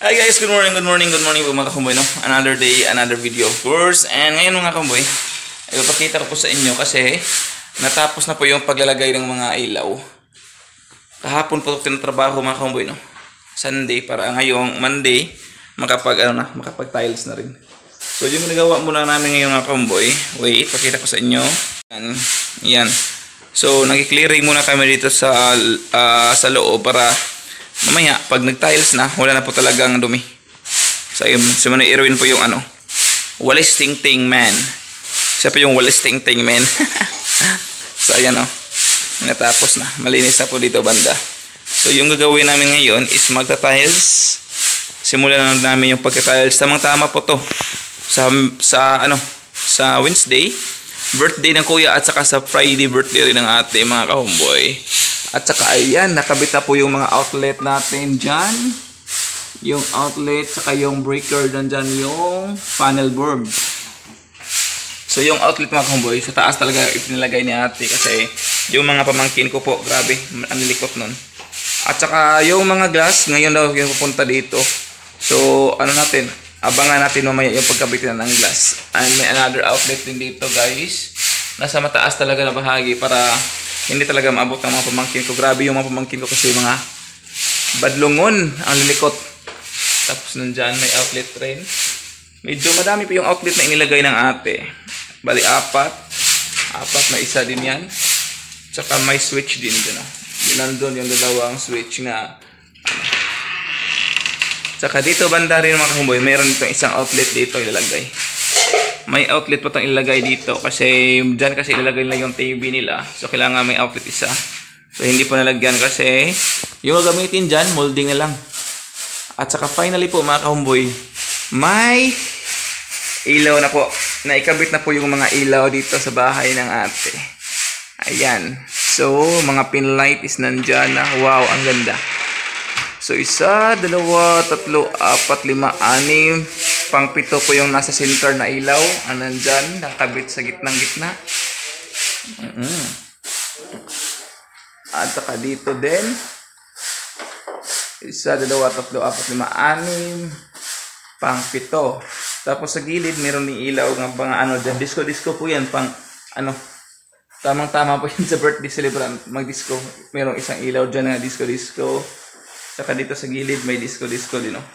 Hi guys, good morning po mga kakumboy, no? Another day, another video of course. And ngayon mga kakumboy, ay papakita ko po sa inyo kasi natapos na po yung paglalagay ng mga ilaw. Kahapon po tinatrabaho mga kakumboy, no? Sunday para ngayong Monday makapag tiles na rin. So yung nagawa muna namin ngayon mga kakumboy, wait, pakita ko sa inyo. Yan. So nagki-clearing muna kami dito sa loob para mamaya, pag nag-tiles na, wala na po talagang dumi. So, si Manoy Erwin po yung Walis Ting Ting Man. Siya po yung Walis Ting Ting Man. So, ayan o. Natapos na. Malinis na po dito banda. So, yung gagawin namin ngayon is magta-tiles. Simulan na namin yung pagka-tiles. Tamang-tama po to. Sa Wednesday, birthday ng kuya at saka sa Friday, birthday rin ng ate, mga kahomboy. At saka ayan, nakabit na po yung mga outlet natin dyan. Yung outlet, saka yung breaker dyan yung panel board. So yung outlet mga kahomboy, sa taas talaga ipinilagay ni ate kasi yung mga pamangkin ko po, grabe, ang likot nun. At saka yung mga glass, ngayon daw yung pupunta dito. So abangan natin mamaya yung pagkabitin ng glass. And may another outlet din dito guys. Nasa mataas talaga na bahagi para hindi talaga maabot ng mga pamangkin ko. Grabe yung mga pamangkin ko kasi mga badlungon ang lilikot. Tapos nandyan may outlet rin. Medyo madami pa yung outlet na inilagay ng ate. Bali apat na isa din yan. Tsaka may switch din dyan. Yun nandun yung dalawang switch nga. Tsaka dito banda rin mga kahumboy, mayroon itong isang outlet dito ilalagay. May outlet pa itong ilagay dito kasi dyan kasi ilalagay nila yung TV nila. So kailangan may outlet isa. So hindi pa nalagyan kasi yung gagamitin dyan, molding na lang. At saka finally po mga kahumboy, may ilaw na po. Naikabit na po yung mga ilaw dito sa bahay ng ate. Ayan. So mga pin light is nandyan na. Wow, ang ganda. So, 1, 2, 3, 4, 5, 6, pang-7 po yung nasa center na ilaw. Nandyan, nakabit sa gitnang-gitna. At saka dito din. 1, 2, 3, 4, 5, 6, pang-7. Tapos sa gilid, meron ng ilaw ng mga dyan. Disco po yan. Tamang-tama po yan sa birthday celebrant. Mag-disco. Merong isang ilaw dyan na disco. Saka dito sa gilid may disco din, no?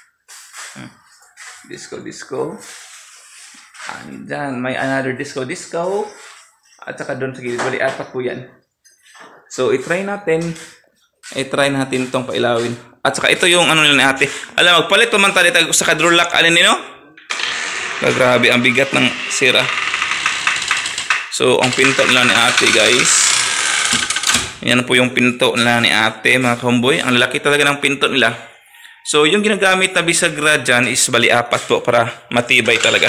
Disco. Andyan, may another disco. At saka doon sa gilid, bali 4 po yan. So, i-try natin itong pailawin. At saka ito yung nila ni ate. Alam, magpalit pa man tayo sa kadrolak. Alin nino? Grabe, ang bigat ng sira. So, ang pinto nila ni ate, guys. Yan po yung pinto nila ni ate, mga kahomboy. Ang lalaki talaga ng pinto nila. So, yung ginagamit na bisagra dyan is bali 4 po para matibay talaga.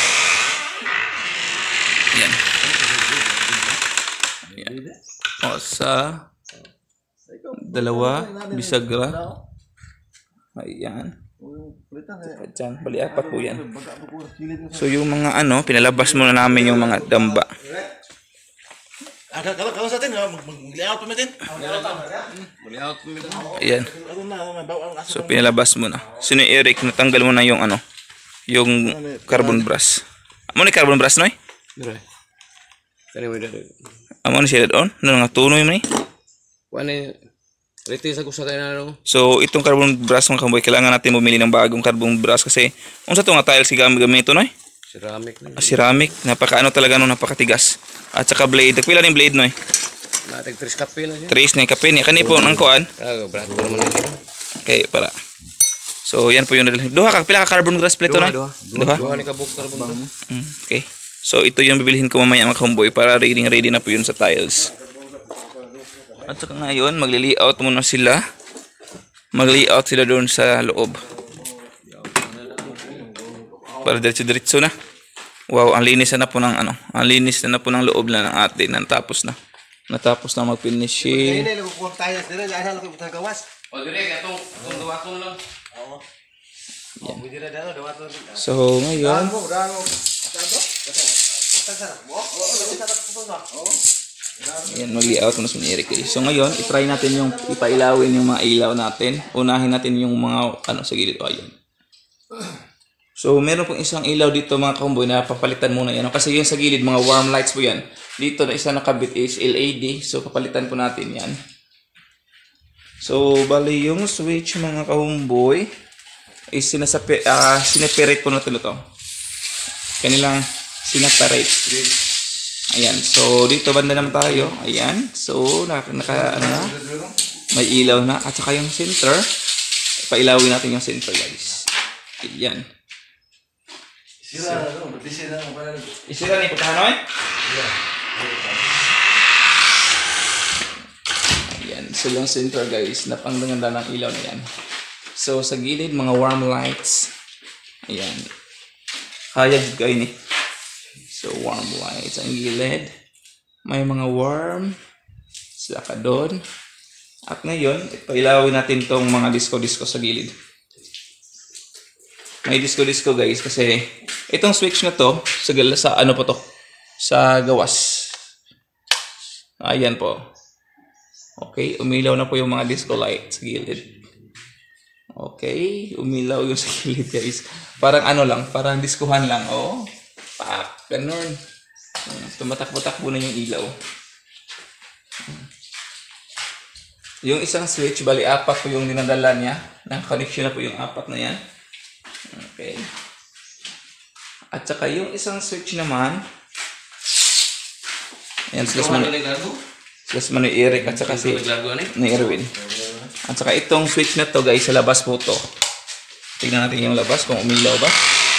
Yan. O, sa 2 bisagra. Ayan. Dyan, bali 4 po yan. So, yung mga pinalabas muna namin yung mga damba. Kalau sa atin, mag-layout pa natin. Ayan. So, pinalabas mo na. Sino Eric, natanggal mo na yung yung carbon brush. Amo ni carbon brush, noy? Dire. Kani mo dire. Amo ni sila doon? Nga tunoy mo ni? Wani, rete sa kusa tayo na So, itong carbon brush mga kamboy, kailangan natin bumili ng bagong carbon brush kasi unsa to nga tiles gamit ito, noy? Ceramic na. Ceramic, napaka napakatigas. At saka blade, pila ning blade noy? Natag 3 kape na siya. 3 na kape ni kani po nang kuan. Brato naman nito. Okay, para. So, yan po yung duha ka pila ka carbon brush plate noy? Duha ni kabuk carbon. Okay. So, ito yung bibilhin ko mamaya mga kamboy para ready na po yun sa tiles. At saka ngayon, magli-layout muna sila. Mag-layout sila doon sa loob. Para diretso na. Wow, ang linis na po ng ang linis na po ng loob na ng ate. Natapos na mag-finishing. So, ngayon Ayan, mag-layout muna si Eric. So ngayon, i-try natin yung ipailawin yung mga ilaw natin. Unahin natin yung mga ano sa gilid. O, ayan. So meron pong isang ilaw dito mga kaumboy na papalitan muna yan. Kasi yung sa gilid, mga warm lights po yan. Dito na isa nakabit is LED. So papalitan po natin yan. So bali yung switch mga kaumboy is sineperate po natin ito. Kanilang sineperate. Ayan. So dito banda naman tayo. Ayan. So ano na, may ilaw na. At saka yung center. Pailawin natin yung center guys. Ayan. Isira ni putahan Ayan. So yung center guys. Napangdaganda ng ilaw na yan. So sa gilid mga warm lights. Ayan. Hayag kayo ni. So warm lights ang gilid. May mga warm. Saka doon. At ngayon, ipailawin natin tong mga disco-disco sa gilid. May disco-disco guys kasi itong switch na to sa ano po to? Sa gawas. Ayan po. Okay, umilaw na po yung mga disco light sa gilid. Okay, umilaw yung sa gilid guys. Parang ano lang, parang diskuhan lang. Oh, pak, ganun. Tumatakbo-takbo na yung ilaw. Yung isang switch, bali apat po yung dinadala niya. Naka-connection na po yung apat na yan. Okay. At saka yung isang switch naman, ayan, sila man yung Eric at saka si ni Erwin. At saka itong switch na to guys, sa labas po to. Tignan natin yung labas kung umilaw ba.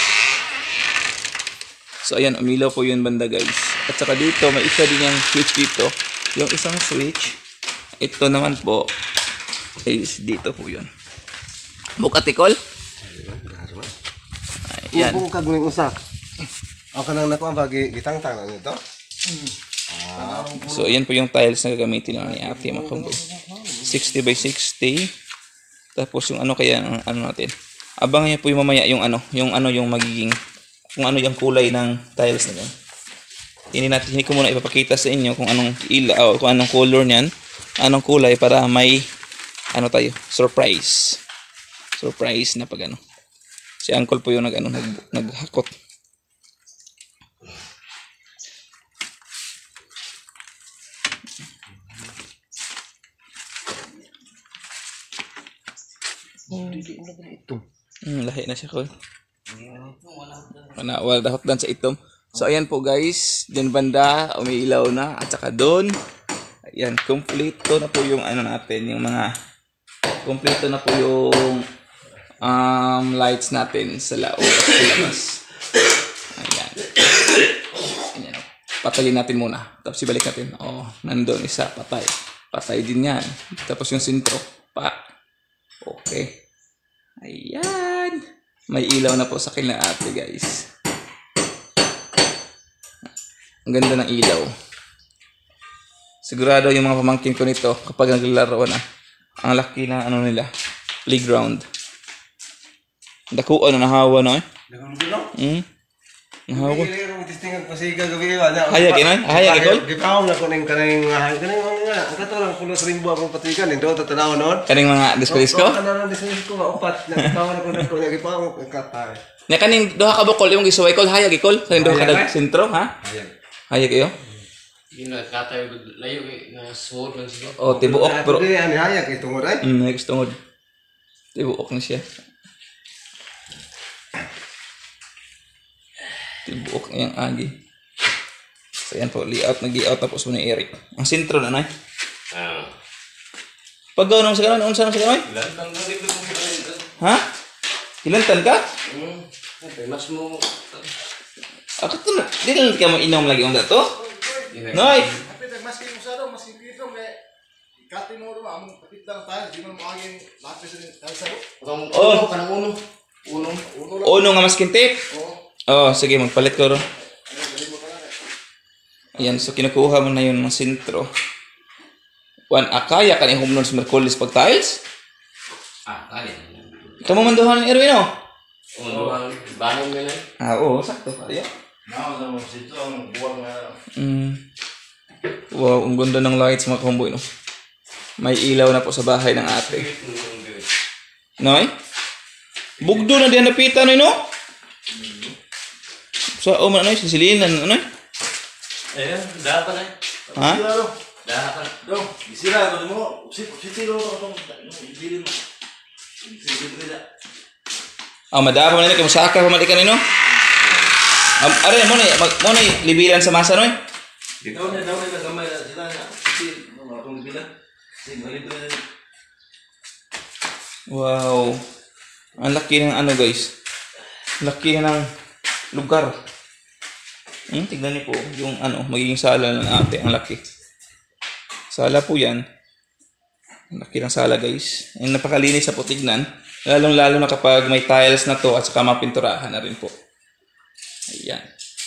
So ayan, umilaw po yun banda guys. At saka dito, may isa din yung switch dito. Yung isang switch, ito naman po, is dito po yun. Bukatikol? Ayan. Kung kaguling usak. Ako nang nakuha bagi gitang-tang nito. So ayan po yung tiles na gagamitin lang ni Ate mga kaumboy. 60 by 60. Tapos yung ano kaya ano natin. Abangan niyo po yung mamaya yung yung magiging kung ano yung kulay ng tiles na yan. Hindi ko muna ipapakita sa inyo kung anong ilaw, kung anong color niyan, anong kulay para may ano tayo, surprise. Surprise na pag ano. Si Uncle po yung naghakot. Lahi na siya ko. Wala dahot dan sa itom. So ayan po guys, diyan banda umiilaw na at saka doon. Ayan, kompleto na po yung ano natin, yung mga kompleto na po yung lights natin sa loob at sa labas. Ayan. Ayan. Patayin natin muna. Tapos ibalik natin. Oh, nandun isa, patay. Patay din yan. Tapos yung sintro, pa. Okay. Ayan. May ilaw na po sa kila Ate guys. Ang ganda ng ilaw. Sigurado yung mga pamangkin ko nito kapag naglalaro na. Ang laki na ano nila, playground. Dako ano nahawa no eh. Nahawa. Hayag ina? Hayag ikol? Gipawon na ko ning kaning nga. Ang kato lang pulos rimbo akong patikan ndo tatanaw non. Kaning mga disco-disco? Kaning disco nga upat na gipawon ko gipawon katay. Nya kaning duha ka bokol imong gisuway kol hayag ikol kaning duha ka sentro ha? Hayag. Hayag kayo? Gina katay layo na sword man siya. Oh, tibuok bro. Dili ani hayag kay tungod ay. Next tungod. Tibuok na siya. Tibuok na yung agi. So yan po, layout, nag-layout tapos mo ni Eric. Ang sentro na nay. Pag gawin mo sa kanon, unsa na sa kanon? Ilantan na rin ko. Ha? Ilantan ka? Mas mo. Ako to na. Di lang ka mo inom lagi ang dato? Noy! Tapi maski musado, maski dito may ikati mo ro among kapitang tayo, di man maaging lapis rin tayo sa Oh, Kanang uno. uno nga mas kintik. Oh, sige magpalit ko ro. Ayan, so kinukuha mo na yun ng sentro. Juan, akaya ka ni humnon sa Merkulis pag tiles? Kaya. Kamu manduhan ni Erwin, oh? Banong na. Oo, sakto. Kaya. Now the most ito ang buwang na Wow, ang ganda ng lights mga kahomboy, no? May ilaw na po sa bahay ng ate. Noy? Bugdo na diyan napitan, no? Sa man ano, sisilinan, ano? Ayan, dapat na. Ha? Dapat. Dong, isira ko mo. Sitiro ko tong bilin mo. Madapa man ni kay musaka pa man ikan no? Are mo na libilan sa masa no? Daw na gamay na sila na. Mga tong bilang. Wow. Ang laki ng ano guys. Laki ng lugar. Tignan niyo po yung ano, magiging sala ng ate. Ang laki. Sala po yan. Ang laki ng sala guys. Ang napakalinis sa po tignan. Lalong-lalo na kapag may tiles na to at saka mapinturahan na rin po. Ayan.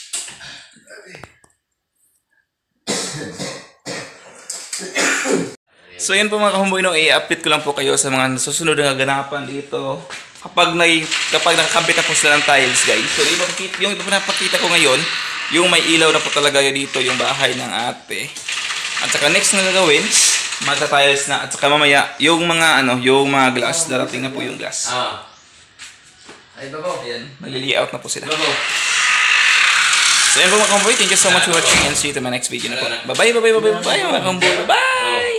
So yun po mga kahomboy, no, i-update ko lang po kayo sa mga susunod na ganapan dito. Kapag nakakabit na po sila ng tiles guys. So yung iba pinapakita ko ngayon, yung may ilaw na po talaga yun dito, yung bahay ng ate. At saka next na gagawin, magta-tiles na. At saka mamaya, yung mga glass, darating na po yung glass. Ay, babo. Ayan, maglili-out na po sila. So yun po mga kahomboy, thank you so much for watching and see you to my next video na po. Bye-bye mga kahomboy, bye!